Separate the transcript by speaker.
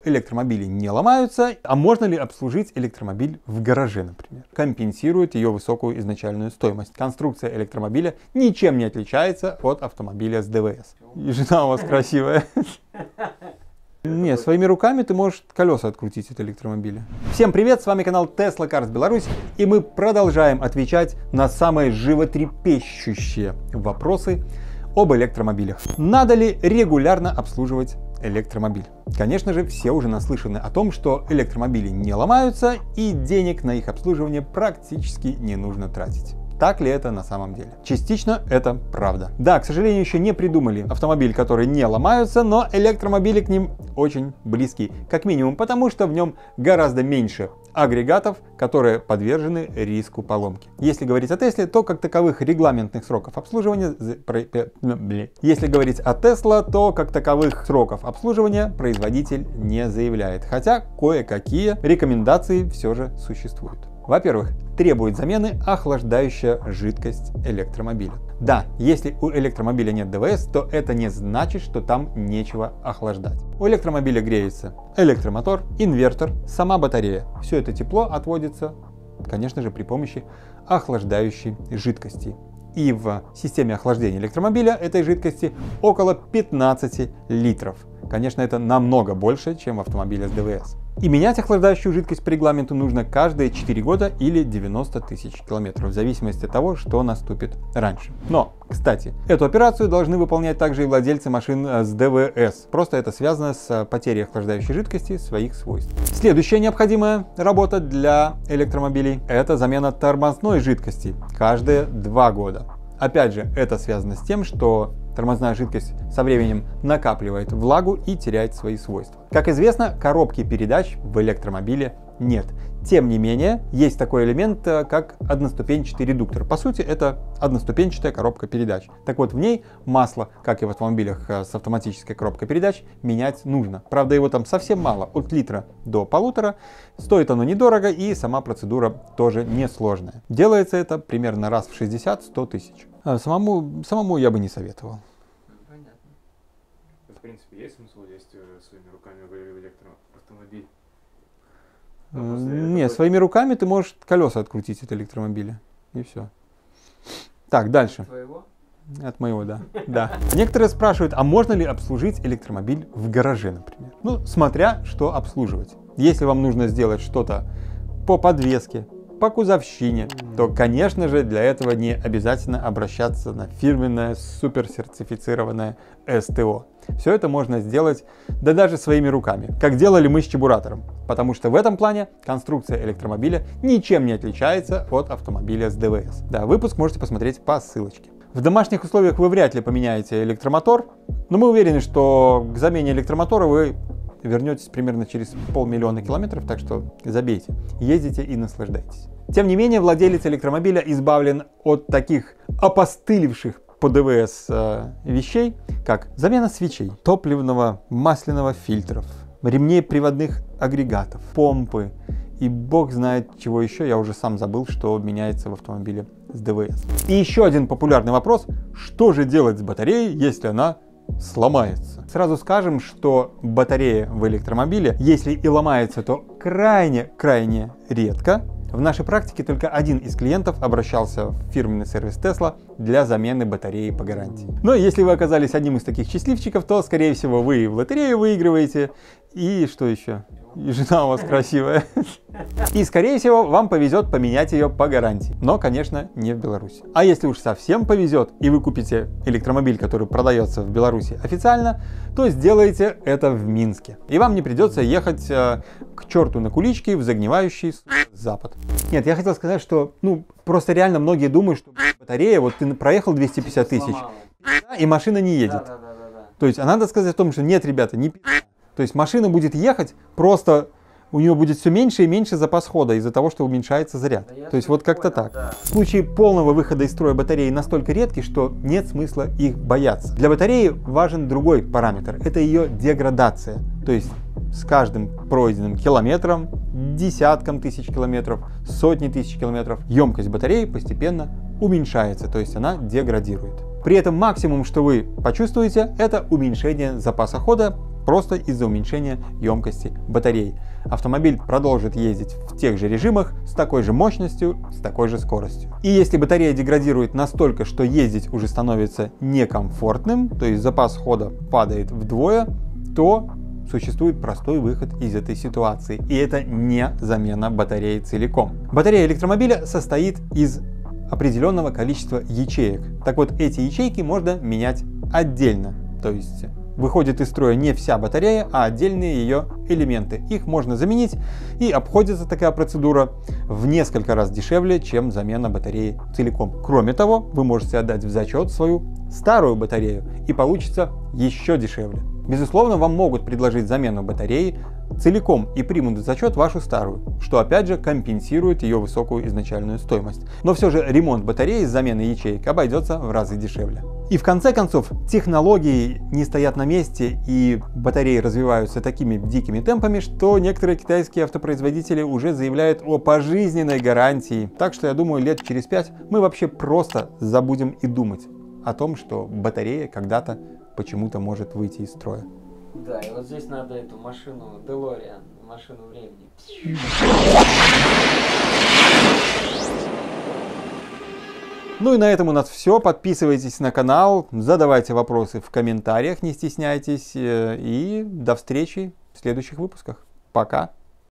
Speaker 1: электромобили не ломаются, а можно ли обслужить электромобиль в гараже, например? Компенсирует ее высокую изначальную стоимость. Конструкция электромобиля ничем не отличается от автомобиля с ДВС. И жена у вас красивая. Не, своими руками ты можешь колеса открутить от электромобиля. Всем привет, с вами канал Tesla Cars Беларусь, и мы продолжаем отвечать на самые животрепещущие вопросы об электромобилях. Надо ли регулярно обслуживать электромобиль? Конечно же, все уже наслышаны о том, что электромобили не ломаются и денег на их обслуживание практически не нужно тратить. Так ли это на самом деле? Частично это правда. Да, к сожалению, еще не придумали автомобиль, который не ломаются, но электромобили к ним очень близки. Как минимум потому, что в нем гораздо меньше агрегатов, которые подвержены риску поломки. Если говорить о Тесле, то как таковых регламентных сроков обслуживания... Если говорить о Tesla, то как таковых сроков обслуживания производитель не заявляет. Хотя кое-какие рекомендации все же существуют. Во-первых, требует замены охлаждающая жидкость электромобиля. Да, если у электромобиля нет ДВС, то это не значит, что там нечего охлаждать. У электромобиля греется электромотор, инвертор, сама батарея. Все это тепло отводится, конечно же, при помощи охлаждающей жидкости. И в системе охлаждения электромобиля этой жидкости около 15 литров. Конечно, это намного больше, чем в автомобиле с ДВС. И менять охлаждающую жидкость по регламенту нужно каждые 4 года или 90 тысяч километров, в зависимости от того, что наступит раньше. Но, кстати, эту операцию должны выполнять также и владельцы машин с ДВС. Просто это связано с потерей охлаждающей жидкости своих свойств. Следующая необходимая работа для электромобилей – это замена тормозной жидкости каждые 2 года. Опять же, это связано с тем, что тормозная жидкость со временем накапливает влагу и теряет свои свойства. Как известно, коробки передач в электромобиле нет. Тем не менее, есть такой элемент, как одноступенчатый редуктор. По сути, это одноступенчатая коробка передач. Так вот, в ней масло, как и в автомобилях с автоматической коробкой передач, менять нужно. Правда, его там совсем мало, от литра до 1,5. Стоит оно недорого, и сама процедура тоже несложная. Делается это примерно раз в 60-100 тысяч. Самому я бы не советовал.
Speaker 2: Понятно. В принципе, есть смысл лезть своими руками в электроавтомобиль?
Speaker 1: Нет, своими руками ты можешь колеса открутить от электромобиля. И все. Так, дальше.
Speaker 2: От твоего?
Speaker 1: От моего, да. Да. Некоторые спрашивают, а можно ли обслужить электромобиль в гараже, например? Ну, смотря что обслуживать. Если вам нужно сделать что-то по подвеске, по кузовщине, то, конечно же, для этого не обязательно обращаться на фирменное суперсертифицированное СТО. Все это можно сделать, да даже своими руками, как делали мы с чебуратором, потому что в этом плане конструкция электромобиля ничем не отличается от автомобиля с ДВС. Да, выпуск можете посмотреть по ссылочке. В домашних условиях вы вряд ли поменяете электромотор, но мы уверены, что к замене электромотора вы вернетесь примерно через 500 000 километров, так что забейте, ездите и наслаждайтесь. Тем не менее, владелец электромобиля избавлен от таких опостылевших по ДВС вещей, как замена свечей, топливного, масляного фильтров, ремней приводных агрегатов, помпы и бог знает чего еще, я уже сам забыл, что меняется в автомобиле с ДВС. И еще один популярный вопрос: что же делать с батареей, если она сломается? Сразу скажем, что батарея в электромобиле, если и ломается, то крайне редко. В нашей практике только один из клиентов обращался в фирменный сервис Tesla для замены батареи по гарантии. Но если вы оказались одним из таких счастливчиков, то, скорее всего, вы в лотерею выигрываете. И что еще? И жена у вас красивая. И, скорее всего, вам повезет поменять ее по гарантии. Но, конечно, не в Беларуси. А если уж совсем повезет, и вы купите электромобиль, который продается в Беларуси официально, то сделайте это в Минске. И вам не придется ехать к черту на кулички в загнивающий Запад. Нет, я хотел сказать, что, просто реально многие думают, что батарея, вот ты проехал 250 тысяч, и машина не едет.
Speaker 2: Да.
Speaker 1: То есть, а надо сказать о том, что нет, ребята, не То есть машина будет ехать, просто у нее будет все меньше и меньше запас хода из-за того, что уменьшается заряд.
Speaker 2: Да,
Speaker 1: то есть вот как-то так.
Speaker 2: Да.
Speaker 1: Случаи полного выхода из строя батареи настолько редки, что нет смысла их бояться. Для батареи важен другой параметр. Это ее деградация. То есть с каждым пройденным километром, десятком тысяч километров, сотни тысяч километров, емкость батареи постепенно уменьшается, то есть она деградирует. При этом максимум, что вы почувствуете, это уменьшение запаса хода просто из-за уменьшения емкости батареи. Автомобиль продолжит ездить в тех же режимах с такой же мощностью, с такой же скоростью. И если батарея деградирует настолько, что ездить уже становится некомфортным, то есть запас хода падает вдвое, то существует простой выход из этой ситуации. И это не замена батареи целиком. Батарея электромобиля состоит из определенного количества ячеек. Так вот, эти ячейки можно менять отдельно. То есть выходит из строя не вся батарея, а отдельные ее элементы. Их можно заменить, и обходится такая процедура в несколько раз дешевле, чем замена батареи целиком. Кроме того, вы можете отдать в зачет свою старую батарею, и получится еще дешевле. Безусловно, вам могут предложить замену батареи целиком и примут в зачет вашу старую, что опять же компенсирует ее высокую изначальную стоимость. Но все же ремонт батареи с заменой ячеек обойдется в разы дешевле. И в конце концов, технологии не стоят на месте, и батареи развиваются такими дикими темпами, что некоторые китайские автопроизводители уже заявляют о пожизненной гарантии. Так что я думаю, лет через 5 мы вообще просто забудем и думать о том, что батарея когда-то почему-то может выйти из строя.
Speaker 3: Да, и вот здесь надо эту машину DeLorean, машину времени.
Speaker 1: Ну и на этом у нас все. Подписывайтесь на канал, задавайте вопросы в комментариях, не стесняйтесь. И до встречи в следующих выпусках. Пока!